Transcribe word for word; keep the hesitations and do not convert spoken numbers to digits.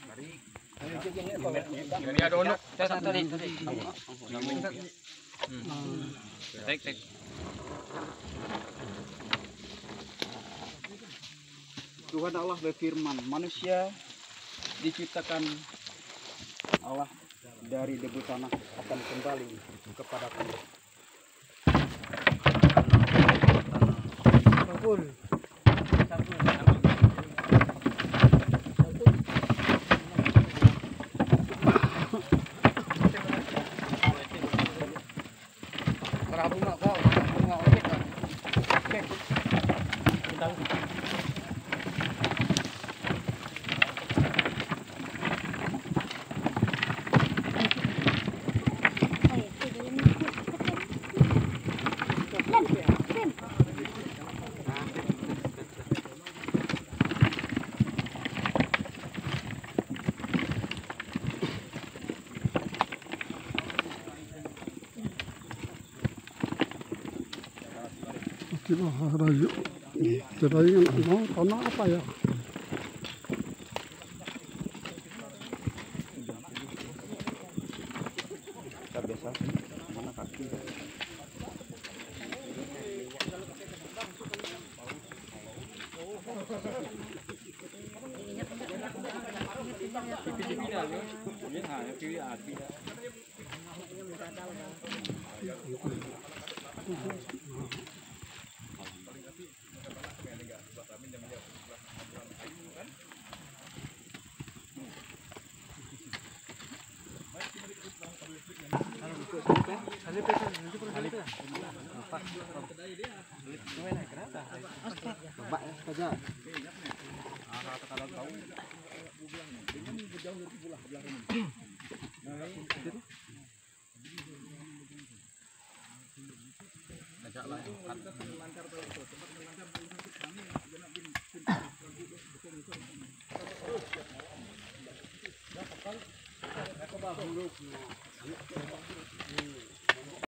Ini ada onok. Tadi tadi. Tek tek. Tuhan Allah berfirman, manusia diciptakan Allah dari debu tanah akan kembali kepada Allah. Betul. Kita rayu, kita rayu mau tanah apa ya? Kita biasa mana kaki?